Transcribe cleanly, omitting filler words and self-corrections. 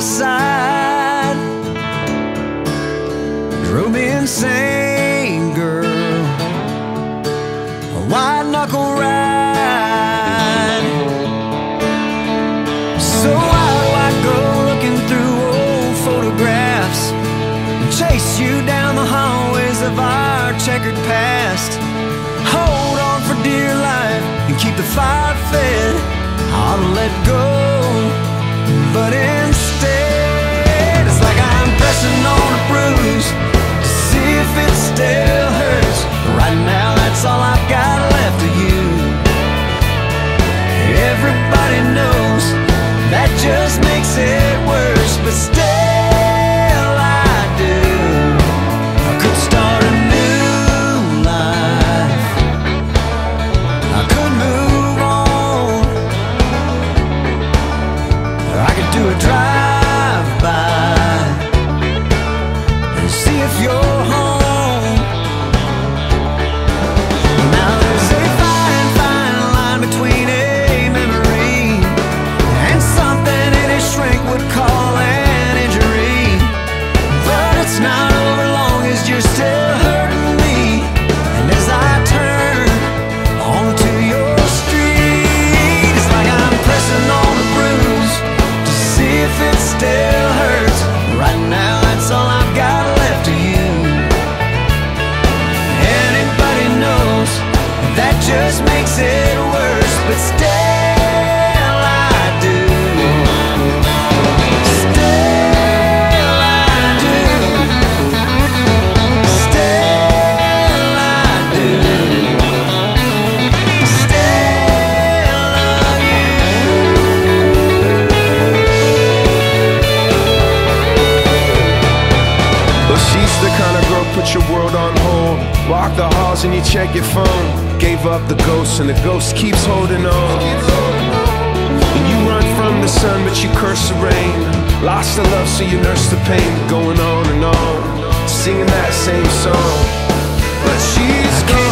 side. Drove me insane, girl. A white knuckle ride. So why do I go looking through old photographs and chase you down the hallways of our checkered past? Hold on for dear life and keep the fire fed. I ought to let go, but instead it's like I'm pressing on a bruise to see if it still hurts. Right now that's all I've got left of you. Everybody knows that just makes it worse, but still I do. I could start a new life, I could move on, or I could do a drive-by and see if you're home. Now there's a fine, fine line between a memory and something any shrink would call an injury. But it's not over long as you're still hurting me. And as I turn onto your street, it's like I'm pressing on a bruise to see if it still hurts. Right now that's all I've got left of you. Anybody knows that just makes it worse, but still I do. Still I do. Still I do. Still love you. Well, she's the kind of girl put your world on hold. Walk the halls and you check your phone. Gave up the ghost and the ghost keeps holding on. And you run from the sun but you curse the rain. Lost the love so you nurse the pain. Going on and on, singing that same song. But she's gone.